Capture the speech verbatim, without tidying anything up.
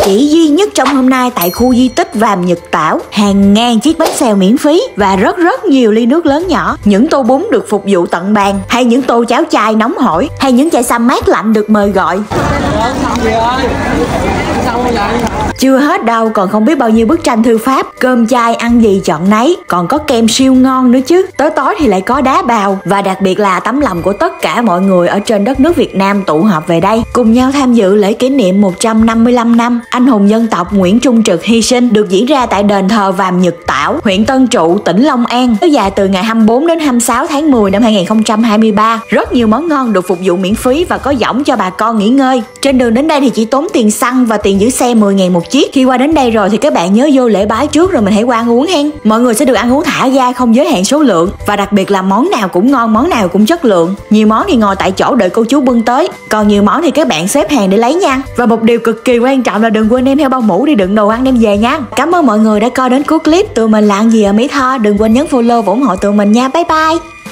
Chỉ duy nhất trong hôm nay tại khu di tích Vàm Nhật Tảo, hàng ngàn chiếc bánh xèo miễn phí và rất rất nhiều ly nước lớn nhỏ, những tô bún được phục vụ tận bàn, hay những tô cháo chai nóng hổi, hay những chai xăm mát lạnh được mời gọi. Chưa hết đâu, còn không biết bao nhiêu bức tranh thư pháp, cơm chay ăn gì chọn nấy, còn có kem siêu ngon nữa chứ. Tới tối thì lại có đá bào, và đặc biệt là tấm lòng của tất cả mọi người ở trên đất nước Việt Nam tụ họp về đây, cùng nhau tham dự lễ kỷ niệm một trăm năm mươi lăm năm anh hùng dân tộc Nguyễn Trung Trực hy sinh, được diễn ra tại đền thờ Vàm Nhật Tảo, huyện Tân Trụ, tỉnh Long An, kéo dài từ ngày hai mươi tư đến hai mươi sáu tháng mười năm hai nghìn không trăm hai mươi ba. Rất nhiều món ngon được phục vụ miễn phí và có võng cho bà con nghỉ ngơi. Trên đường đến đây thì chỉ tốn tiền xăng và tiền giữ xe mười ngàn một chiếc. Khi qua đến đây rồi thì các bạn nhớ vô lễ bái trước rồi mình hãy qua ăn uống hen. Mọi người sẽ được ăn uống thả ga, không giới hạn số lượng, và đặc biệt là món nào cũng ngon, món nào cũng chất lượng. Nhiều món thì ngồi tại chỗ đợi cô chú bưng tới, còn nhiều món thì các bạn xếp hàng để lấy nha. Và một điều cực kỳ quan trọng là đừng quên đem theo bao mũ đi đựng đồ ăn đem về nha. Cảm ơn mọi người đã coi đến cuối clip. Tụi mình là Ăn Gì Ở Mỹ Tho. Đừng quên nhấn follow và ủng hộ tụi mình nha. Bye bye.